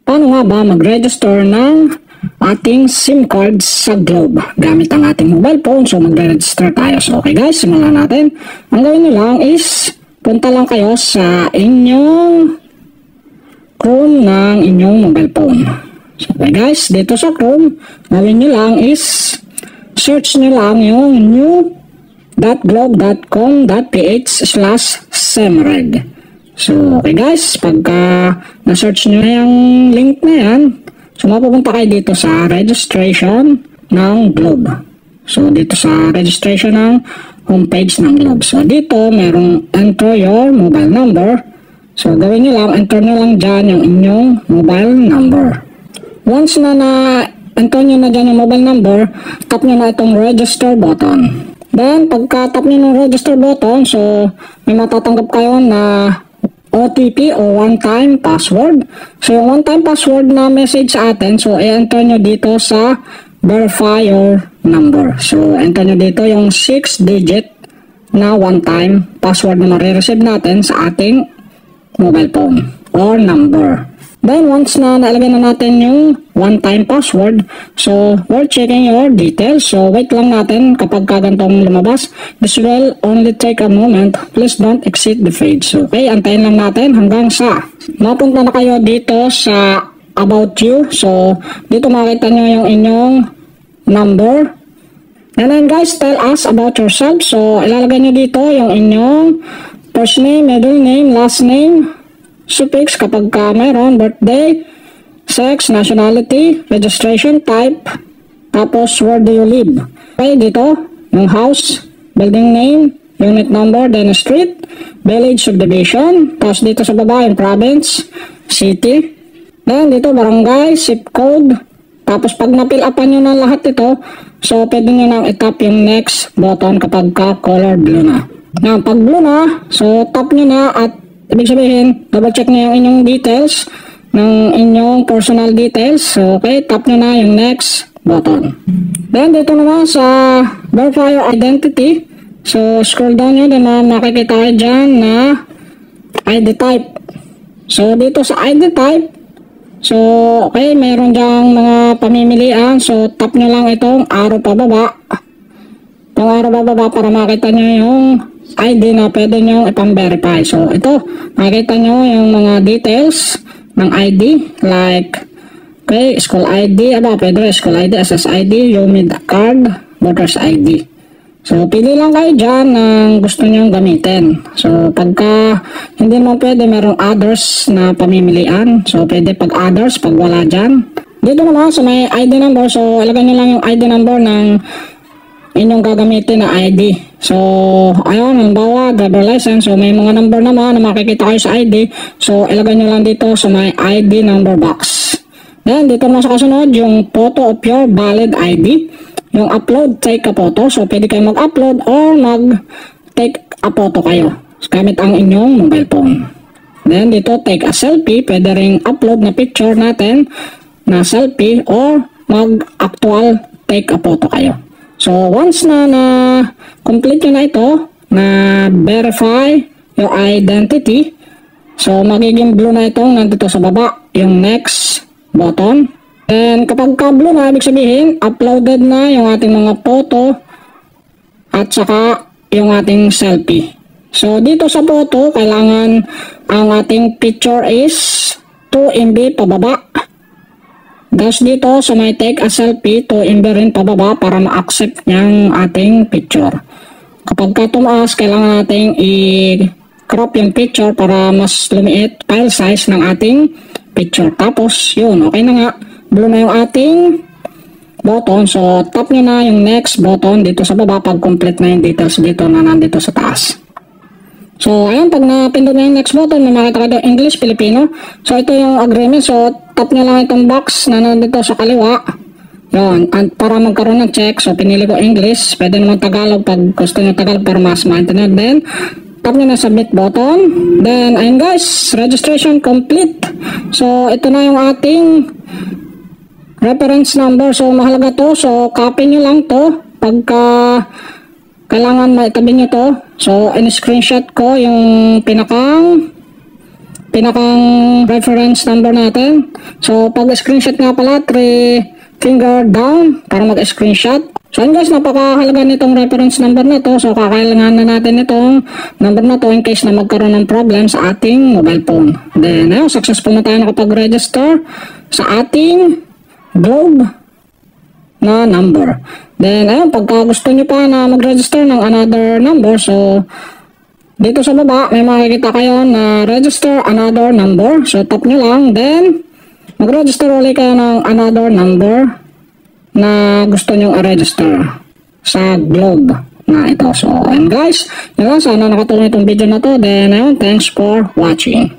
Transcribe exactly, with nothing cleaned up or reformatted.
Paano nga ba mag-register ng ating SIM card sa Globe gamit ang ating mobile phone? So magre-register tayo. So okay guys, simulan natin. Ang gawin nyo lang is punta lang kayo sa inyong Chrome ng inyong mobile phone. So okay guys, dito sa Chrome, gawin nyo lang is search nyo lang yung new dot globe dot com dot p h slash semreg. So okay guys, pagka na-search nyo yung link na yan, so mapupunta kayo dito sa registration ng Globe. So dito sa registration ng homepage ng Globe. So dito merong enter your mobile number. So gawin nyo lang, enter nyo lang dyan yung inyong mobile number. Once na na-enter nyo na dyan yung mobile number, tap nyo na itong register button. Then pagka tap nyo ng register button, so may matatanggap kayo na O T P o one-time password. So yung one-time password na message sa atin, so i-enter nyo dito sa verify your number. So enter nyo dito yung six digit na one-time password na marireceive natin sa ating mobile phone or number. Then once na nalagay na natin yung one-time password, so we're checking your details. So wait lang natin kapag kagantong lumabas. This will only take a moment. Please don't exit the page. So, okay, antayin lang natin hanggang sa mapunta na kayo dito sa about you. So dito makita nyo yung inyong number. And then guys, tell us about yourself. So ilalagay nyo dito yung inyong first name, middle name, last name, suffix kapag ka mayroon, birthday, sex, nationality, registration type, tapos where do you live. Okay, dito, yung house, building name, unit number, then street, village, subdivision, tapos dito sa baba yung province, city, then dito barangay, zip code, tapos pag na-fill upan nyo na lahat ito, so pwede nyo nang itap yung next button kapag ka color blue na. Now, pag blue na, so tap nyo na at ibig sabihin, double check na yung inyong details ng inyong personal details. So, okay, tap nyo na yung next button. Then, dito naman sa verify your identity. So, scroll down nyo, then uh, makikita kayo dyan na I D type. So, dito sa I D type, so, okay, meron dyang mga pamimilian. So, tap nyo lang itong arrow pababa. Itong arrow pababa para makita nyo yung I D na pwede nyo ipang-verify. So, ito, makikita nyo yung mga details ng I D, like, okay, school I D, aba, pwede school I D, S S I D, U M I D card, voter's I D. So, pili lang kayo dyan ng gusto nyo gamitin. So, pagka hindi naman pwede, merong others na pamimilian. So, pwede pag others, pag wala dyan. Dito naman, so may I D number. So, ilagay nyo lang yung I D number ng inyong gagamitin na I D. So, ayun, halimbawa, driver license. So, may mga number naman na makikita kayo sa I D. So, ilagay nyo lang dito sa may I D number box. Then, dito naman sa kasunod, yung photo of your valid I D. Yung upload, take a photo. So, pwede kayo mag-upload or mag-take a photo kayo gamit ang inyong mobile phone. Then, dito, take a selfie. Pwede ring upload na picture natin na selfie or mag-actual take a photo kayo. So, once na na-complete nyo na ito, na-verify your identity, so, magiging blue na itong nandito sa baba, yung next button. And kapag ka-blue na, ibig sabihin, uploaded na yung ating mga photo at saka yung ating selfie. So, dito sa photo, kailangan ang ating picture is two M B pababa. Tapos dito, so may take a selfie, two M B rin pababa para ma-accept yung ating picture. Kapag ka tumaas, kailangan nating i-crop yung picture para mas lumiit file size ng ating picture. Tapos, yun, okay na nga. Blue na yung ating button. So, tap nyo na yung next button dito sa baba pag complete na yung details dito na nandito sa taas. So, ayun, pag napindot na yung next button, may makita kayo English, Filipino. So, ito yung agreement. So, tap nyo lang itong box na nandito sa kaliwa. Yun, at para magkaroon ng check, so pinili ko English. Pwede naman Tagalog pag gusto nyo Tagalog para mas ma-internet. Then, tap nyo na submit button. Then, ayun guys, registration complete. So, ito na yung ating reference number. So, mahalaga to. So, copy nyo lang to. Pagka kailangan maitabi nyo to. So, in-screenshot ko yung pinakang pinakang reference number natin. So, pag screenshot nga pala, three finger down para mag-screenshot. So, yun guys, napakahalaga nitong reference number na to. So, kakailangan na natin itong number na to in case na magkaroon ng problem sa ating mobile phone. Then, ayun, successful na tayo nakapag-register sa ating Globe na number. Then, ayun, pagka gusto nyo pa na mag-register ng another number, so, dito sa baba, may makikita kayo na register another number. So, tap nyo lang. Then, mag-register ulit kayo ng another number na gusto nyong i-register sa Globe na ito. So, and guys, yun lang. Sana nakatulong itong video na to. Then, ayun, thanks for watching.